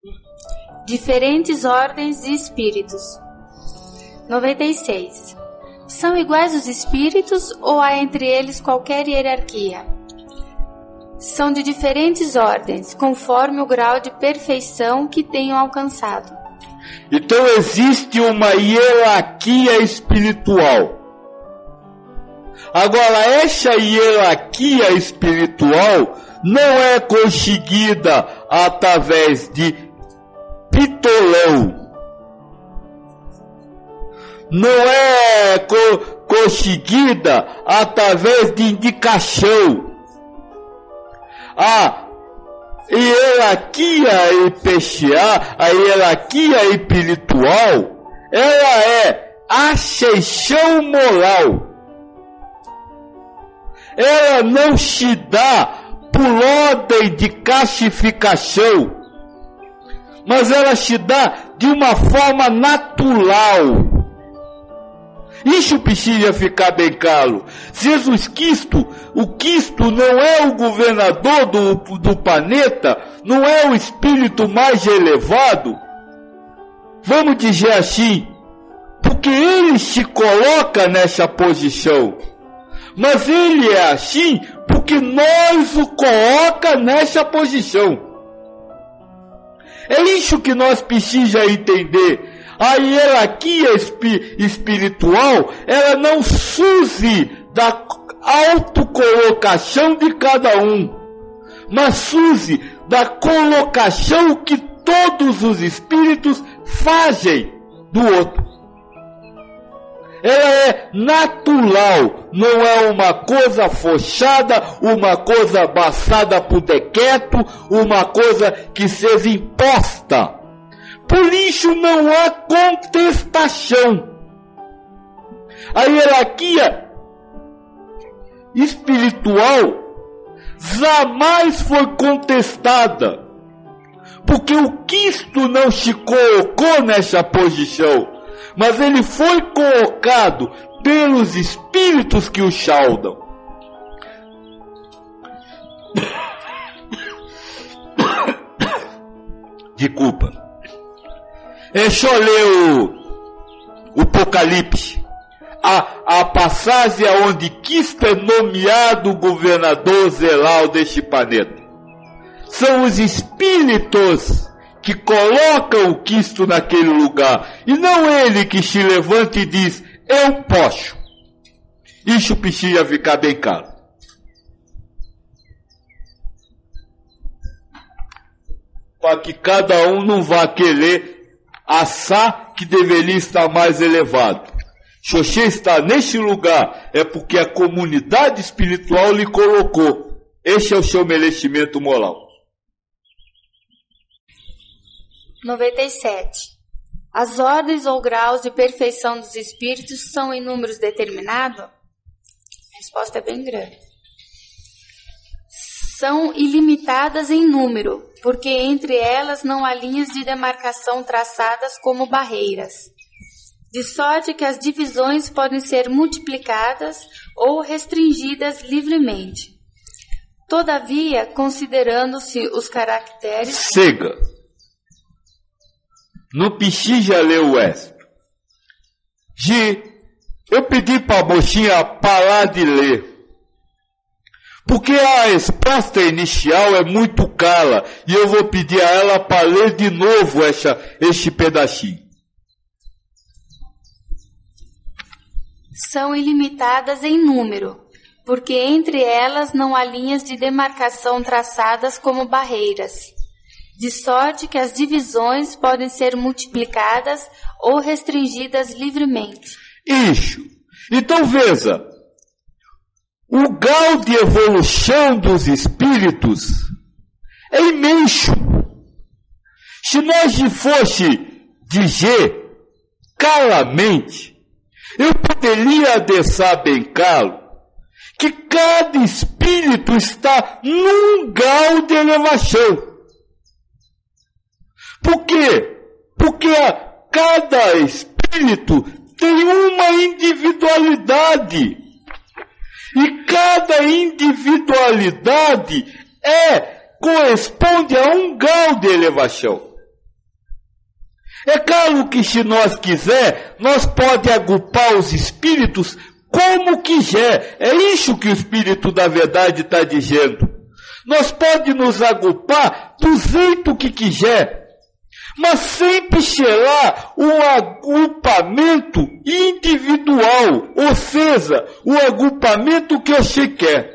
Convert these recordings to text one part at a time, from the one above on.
Diferentes ordens de espíritos. 96. São iguais os espíritos ou há entre eles qualquer hierarquia? São de diferentes ordens, conforme o grau de perfeição que tenham alcançado. Então existe uma hierarquia espiritual. Agora, essa hierarquia espiritual não é conseguida através de pitolão. Não é conseguida através de indicação. A hierarquia especial, a hierarquia espiritual, ela é ascensão moral. Ela não se dá por ordem de classificação, mas ela se dá de uma forma natural. Isso precisa ficar bem claro. Jesus Cristo, o Cristo não é o governador do planeta, não é o espírito mais elevado. Vamos dizer assim, porque ele se coloca nessa posição. Mas ele é assim porque nós o coloca nessa posição. É isso que nós precisamos entender. A hierarquia espiritual, ela não surge da autocolocação de cada um, mas surge da colocação que todos os espíritos fazem do outro. Ela é natural, não é uma coisa forçada, uma coisa passada por decreto, uma coisa que seja imposta. Por isso não há contestação. A hierarquia espiritual jamais foi contestada, porque o Cristo não se colocou nessa posição, mas ele foi colocado pelos espíritos que o saudam. Desculpa. É só ler o Apocalipse. A passagem onde Cristo é nomeado governador geral deste planeta. São os espíritos que colocam o Cristo naquele lugar, e não ele que se levanta e diz, eu posso. Isso precisa ficar bem claro. Para que cada um não vá querer achar que deveria estar mais elevado. Se você está nesse lugar, é porque a comunidade espiritual lhe colocou. Esse é o seu merecimento moral. 97. As ordens ou graus de perfeição dos espíritos são em números determinados? A resposta é bem grande. São ilimitadas em número, porque entre elas não há linhas de demarcação traçadas como barreiras, de sorte que as divisões podem ser multiplicadas ou restringidas livremente. Todavia, considerando-se os caracteres... Chega! Não precisa ler o resto. Eu pedi para a mocinha parar de ler, porque a resposta inicial é muito clara, e eu vou pedir a ela para ler de novo este pedacinho. São ilimitadas em número, porque entre elas não há linhas de demarcação traçadas como barreiras, de sorte que as divisões podem ser multiplicadas ou restringidas livremente. Isso. Então veja, o grau de evolução dos espíritos é imenso. Se nós fosse dizer claramente, eu poderia deixar bem claro que cada espírito está num grau de elevação. Por quê? Porque cada espírito tem uma individualidade. E cada individualidade corresponde a um grau de elevação. É claro que se nós quiser, nós pode agrupar os espíritos como quiser. É isso que o Espírito da Verdade está dizendo. Nós pode nos agrupar do jeito que quiser, mas sempre será um agrupamento individual, ou seja, o agrupamento que você quer.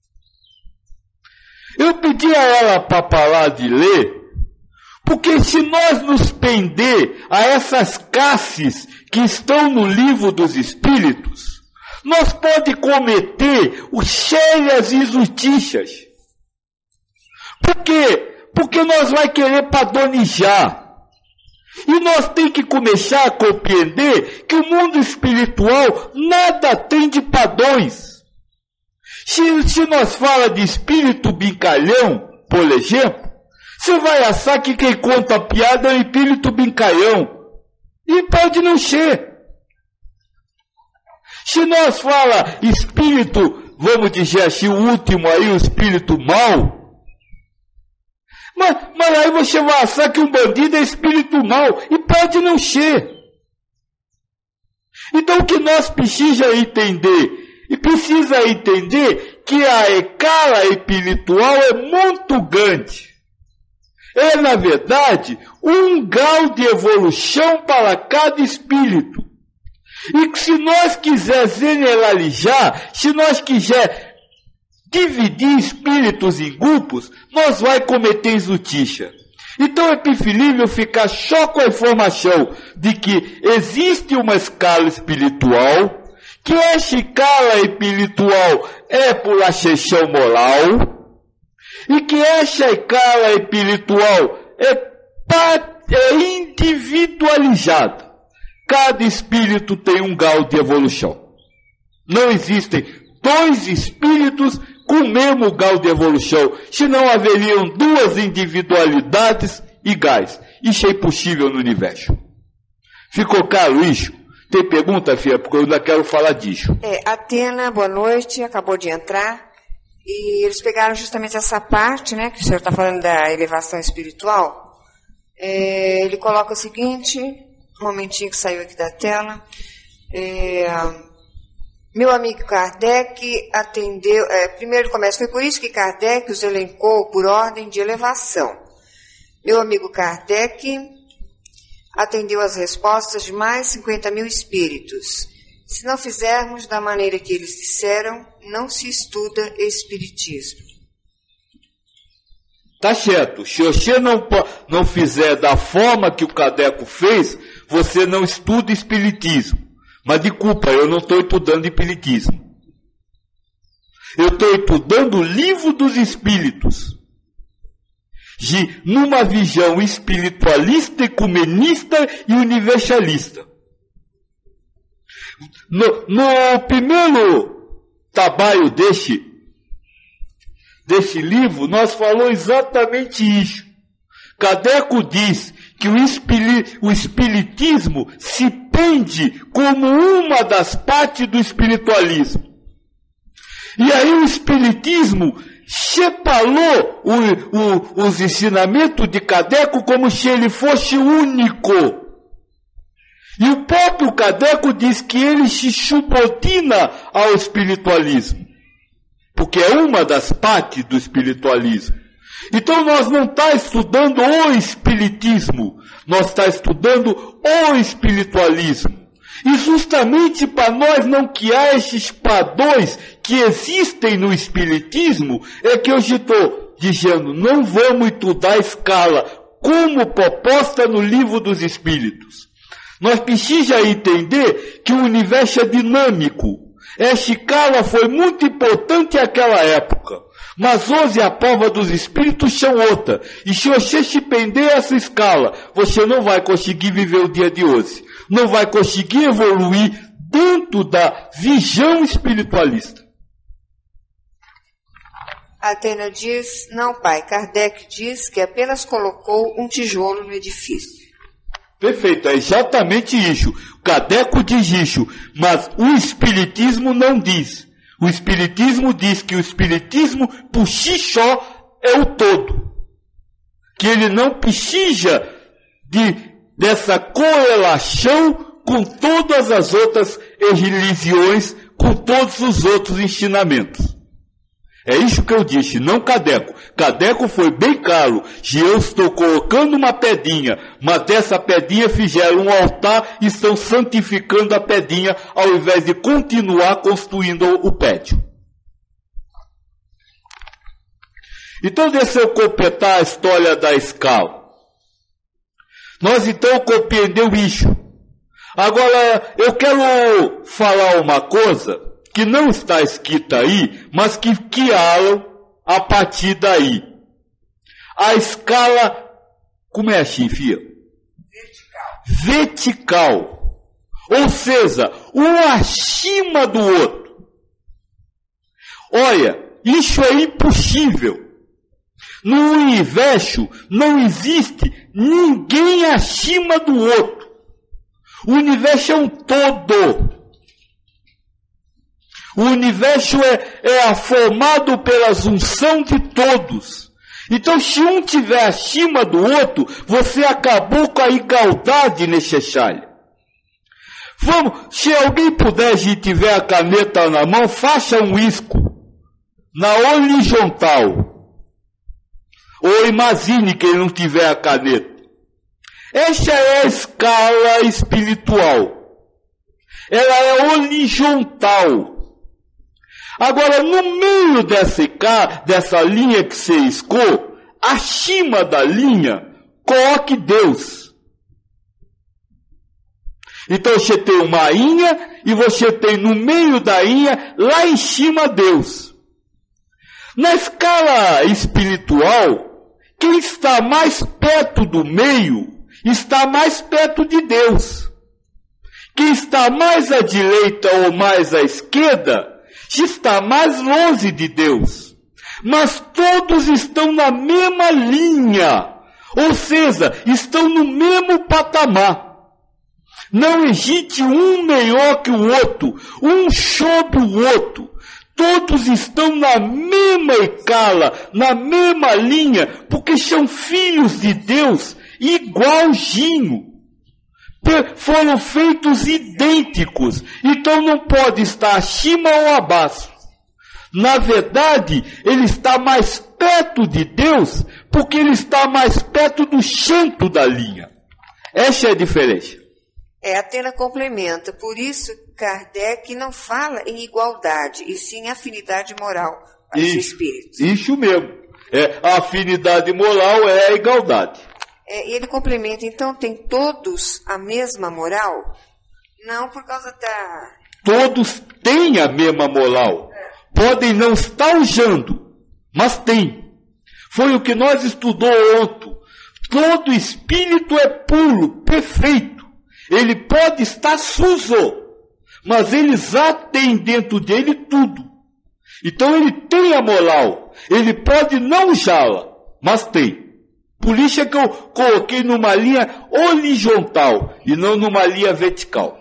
Eu pedi a ela para parar de ler, porque se nós nos prender a essas classes que estão no livro dos Espíritos, nós pode cometer os sérias injustiças. Por quê? Porque nós vai querer padronizar. E nós tem que começar a compreender que o mundo espiritual nada tem de padrões. Se nós fala de espírito brincalhão, por exemplo, você vai achar que quem conta a piada é um espírito brincalhão. E pode não ser. Se nós fala espírito, vamos dizer assim, o último aí, o espírito mau, mas aí você vai achar que um bandido é espírito mau, e pode não ser. Então o que nós precisamos entender, e precisa entender que a escala espiritual é muito grande. É, na verdade, um grau de evolução para cada espírito. E que se nós quiser generalizar, se nós quiser dividir espíritos em grupos, nós vai cometer injustiça. Então é preferível ficar só com a informação de que existe uma escala espiritual, que essa escala espiritual é por ascensão moral, e que essa escala espiritual é individualizada. Cada espírito tem um grau de evolução. Não existem dois espíritos com o mesmo grau de evolução, senão haveriam duas individualidades iguais. Isso é impossível no universo. Ficou claro isso? Tem pergunta, filha? Porque eu ainda quero falar disso. Atena, boa noite, acabou de entrar. E eles pegaram justamente essa parte, né, que o senhor está falando da elevação espiritual. Ele coloca o seguinte, um momentinho que saiu aqui da tela. Meu amigo Kardec atendeu... primeiro começa, foi por isso que Kardec os elencou por ordem de elevação. Meu amigo Kardec atendeu as respostas de mais 50 mil espíritos. Se não fizermos da maneira que eles disseram, não se estuda espiritismo. Tá certo. Se você não fizer da forma que o Kardec fez, você não estuda espiritismo. Mas desculpa, eu não estou estudando espiritismo. Eu estou estudando o livro dos espíritos. Numa visão espiritualista, ecumenista e universalista. No primeiro trabalho desse livro, nós falamos exatamente isso. Kardec diz que o espiritismo se pende como uma das partes do espiritualismo. E aí o espiritismo separou os ensinamentos de Kardec como se ele fosse único. E o próprio Kardec diz que ele se subordina ao espiritualismo, porque é uma das partes do espiritualismo. Então nós não estamos estudando o espiritismo, nós estamos estudando o espiritualismo. E justamente para nós não criar esses padrões que existem no espiritismo, é que eu estou dizendo, não vamos estudar a escala como proposta no livro dos espíritos. Nós precisamos entender que o universo é dinâmico. Essa escala foi muito importante naquela época. Mas hoje a prova dos espíritos são outra. E se você se prender a essa escala, você não vai conseguir viver o dia de hoje. Não vai conseguir evoluir dentro da visão espiritualista. Atena diz, não pai, Kardec diz que apenas colocou um tijolo no edifício. Perfeito, é exatamente isso. O Kardec diz isso, mas o espiritismo não diz. O espiritismo diz que o espiritismo por si só é o todo. Que ele não precisa de dessa correlação com todas as outras religiões, com todos os outros ensinamentos. É isso que eu disse, não Kardec. Kardec foi bem claro. Se eu estou colocando uma pedrinha, mas dessa pedrinha fizeram um altar e estão santificando a pedrinha ao invés de continuar construindo o prédio. Então deixa eu completar a história da escala. Nós então compreendemos isso. Agora eu quero falar uma coisa que não está escrita aí, mas que criaram a partir daí. A escala, como é assim, filha? Vertical. Ou seja, um acima do outro. Olha, isso é impossível. No universo não existe ninguém acima do outro. O universo é um todo. O universo é formado pela junção de todos. Então, se um estiver acima do outro, você acabou com a igualdade necessária. Vamos, se alguém puder e tiver a caneta na mão, faça um risco na horizontal. Ou imagine que ele não tiver a caneta. Essa é a escala espiritual. Ela é horizontal. Agora, no meio dessa linha que você riscou, acima da linha, coloque Deus. Então você tem uma linha e você tem no meio da linha, lá em cima, Deus. Na escala espiritual, quem está mais perto do meio, está mais perto de Deus. Quem está mais à direita ou mais à esquerda, está mais longe de Deus. Mas todos estão na mesma linha. Ou seja, estão no mesmo patamar. Não existe um melhor que o outro, um sobre o outro. Todos estão na mesma escala, na mesma linha, porque são filhos de Deus igualzinho. Foram feitos idênticos, então não pode estar acima ou abaixo. Na verdade, ele está mais perto de Deus, porque ele está mais perto do centro da linha. Essa é a diferença. Atena complementa, por isso Kardec não fala em igualdade, e sim afinidade moral para os espíritos. Isso mesmo. A afinidade moral é a igualdade. E ele complementa, então tem todos a mesma moral? Não por causa da... Todos têm a mesma moral. Podem não estar usando, mas tem. Foi o que nós estudamos ontem. Todo espírito é puro, perfeito. Ele pode estar sujo, mas ele já tem dentro dele tudo. Então ele tem a moral. Ele pode não usá-la, mas tem. Por isso é que eu coloquei numa linha horizontal e não numa linha vertical.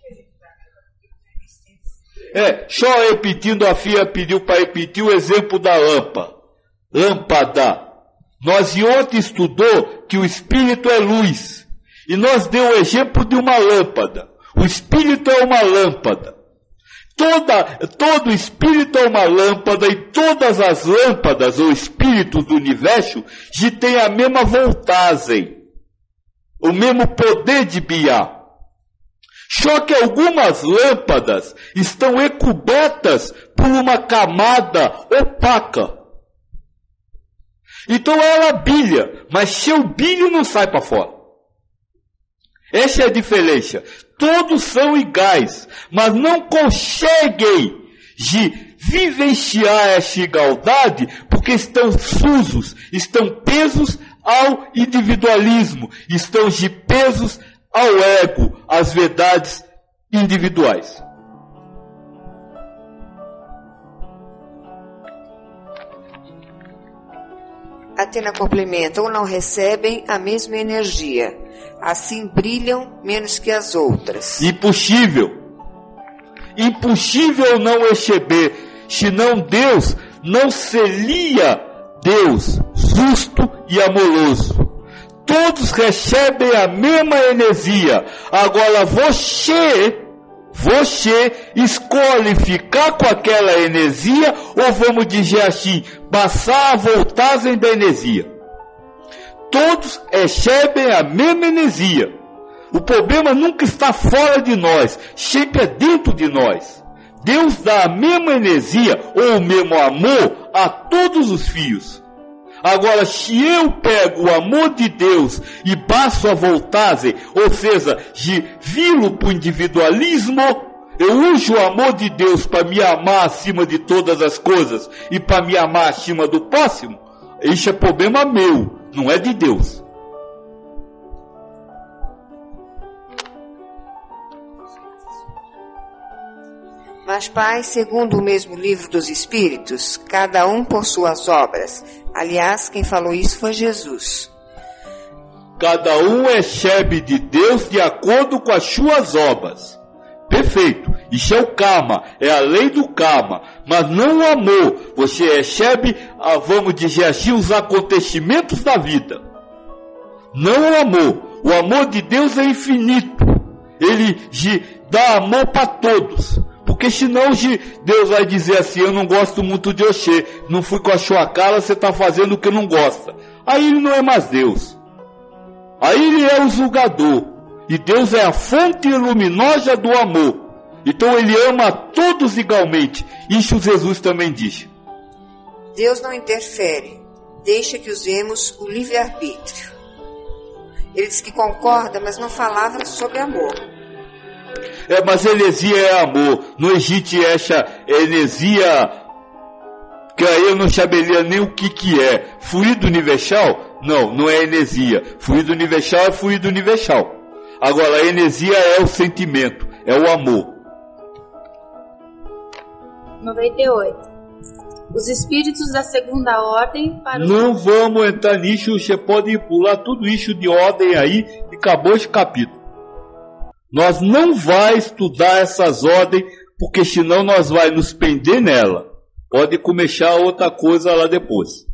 Só repetindo, a filha pediu para repetir o exemplo da lâmpada. Lâmpada. Nós ontem estudou que o espírito é luz. E nós deu o exemplo de uma lâmpada. O espírito é uma lâmpada. Todo espírito é uma lâmpada e todas as lâmpadas ou espíritos do universo têm a mesma voltagem, o mesmo poder de brilhar. Só que algumas lâmpadas estão recobertas por uma camada opaca. Então ela brilha, mas seu brilho não sai para fora. Essa é a diferença. Todos são iguais, mas não conseguem vivenciar essa igualdade porque estão sujos, estão presos ao individualismo, estão presos ao ego, às verdades individuais. Atena complementa, ou não recebem a mesma energia. Assim brilham menos que as outras. Impossível. Impossível não receber. Senão Deus não seria Deus justo e amoroso. Todos recebem a mesma energia. Agora você escolhe ficar com aquela energia, ou vamos dizer assim, passar a voltagem da energia. Todos recebem a mesma energia. O problema nunca está fora de nós, sempre é dentro de nós. Deus dá a mesma energia ou o mesmo amor a todos os filhos. Agora, se eu pego o amor de Deus e passo a voltagem, ou seja, viro para o individualismo, eu uso o amor de Deus para me amar acima de todas as coisas e para me amar acima do próximo, isso é problema meu, não é de Deus. Mas, Pai, segundo o mesmo livro dos Espíritos, cada um por suas obras. Aliás, quem falou isso foi Jesus. Cada um recebe de Deus de acordo com as suas obras. Perfeito. Isso é o karma, é a lei do karma. Mas não o amor. Você recebe, vamos dizer assim, os acontecimentos da vida. Não o amor. O amor de Deus é infinito. Ele dá amor para todos. Porque senão Deus vai dizer assim, eu não gosto muito de você, não fui com a sua cara, você está fazendo o que não gosta. Aí ele não é mais Deus. Aí ele é o julgador. E Deus é a fonte luminosa do amor. Então ele ama a todos igualmente. Isso Jesus também diz. Deus não interfere, deixa que usemos o livre-arbítrio. Ele diz que concorda, mas não falava sobre amor. Mas heresia é amor. Não existe essa heresia que aí eu não saberia nem o que é. Fluido universal? Não é heresia. Fluido universal é fluido universal. Agora, a heresia é o sentimento, é o amor. 98. Os espíritos da segunda ordem para Não vamos entrar nisso, você pode pular tudo isso de ordem aí e acabou esse capítulo. Nós não vai estudar essas ordens, porque senão nós vai nos prender nela. Pode começar outra coisa lá depois.